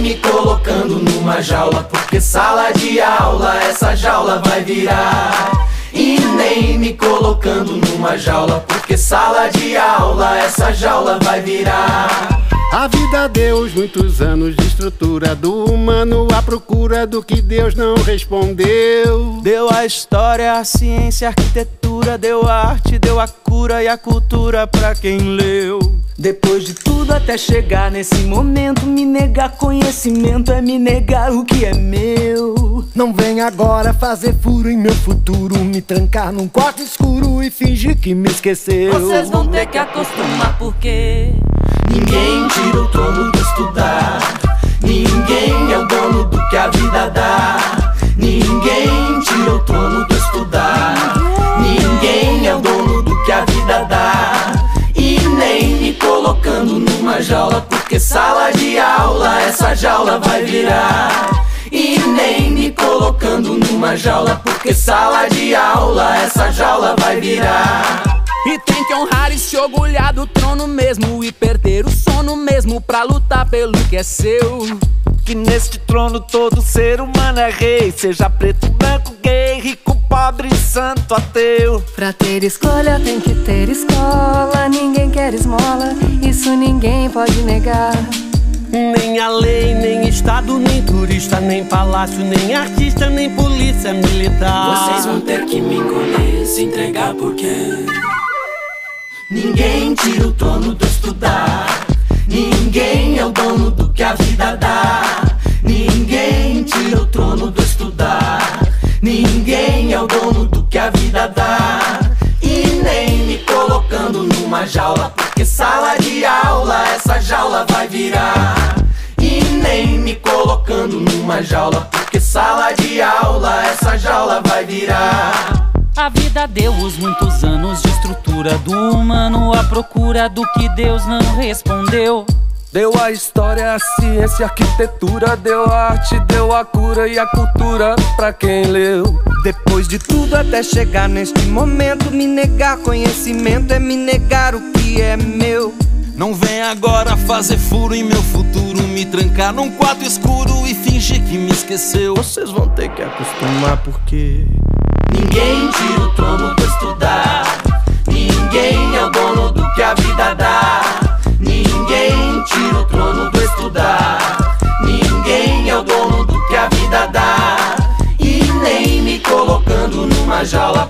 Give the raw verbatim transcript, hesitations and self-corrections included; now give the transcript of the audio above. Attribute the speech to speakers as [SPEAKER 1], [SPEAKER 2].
[SPEAKER 1] me colocando numa jaula, porque sala de aula essa jaula vai virar. E nem me colocando numa jaula, porque sala de aula essa jaula vai virar.
[SPEAKER 2] A vida deu os muitos anos de estrutura do humano à procura do que Deus não respondeu.
[SPEAKER 3] Deu a história, a ciência, a arquitetura, deu a arte, deu a cura e a cultura pra quem leu. Depois de tudo até chegar nesse momento, me negar conhecimento é me negar o que é meu.
[SPEAKER 4] Não vem agora fazer furo em meu futuro, me trancar num quarto escuro e fingir que me esqueceu.
[SPEAKER 5] Vocês vão ter que acostumar porque
[SPEAKER 1] ninguém tira o trono do estudar. Ninguém é o dono do que a vida dá. Ninguém tira o trono do estudar. Ninguém é o dono do que a vida dá. E nem me colocando numa jaula, porque sala de aula essa jaula vai virar. E nem me colocando numa jaula, porque sala de aula essa jaula vai virar.
[SPEAKER 5] E tem que honrar e se orgulhar do trono mesmo, e perder o sono mesmo pra lutar pelo que é seu.
[SPEAKER 3] Que neste trono todo ser humano é rei, seja preto, branco, gay, rico, pobre, santo, ateu.
[SPEAKER 6] Pra ter escolha tem que ter escola, ninguém quer esmola, isso ninguém pode negar.
[SPEAKER 3] Nem a lei, nem estado, nem turista, nem palácio, nem artista, nem polícia militar.
[SPEAKER 1] Vocês vão ter que me encolher, se entregar porque ninguém tira o trono do estudar. Ninguém é o dono do que a vida dá. Ninguém tira o trono do estudar. Ninguém é o dono do que a vida dá. E nem me colocando numa jaula, porque sala de aula essa jaula vai virar. E nem me colocando numa jaula, porque sala de aula essa jaula vai virar.
[SPEAKER 5] a vida deu os muitos anos de estrutura do humano à procura do que Deus não respondeu.
[SPEAKER 3] Deu a história, a ciência, a arquitetura, deu a arte, deu a cura e a cultura pra quem leu. Depois de tudo até chegar neste momento, me negar conhecimento é me negar o que é meu. Não vem agora fazer furo em meu futuro, me trancar num quarto escuro e fingir que me esqueceu. Vocês vão ter que acostumar porque
[SPEAKER 1] ninguém tira o trono do estudar. Ninguém é o dono do que a vida dá. Ninguém tira o trono do estudar. Ninguém é o dono do que a vida dá. E nem me colocando numa jaula,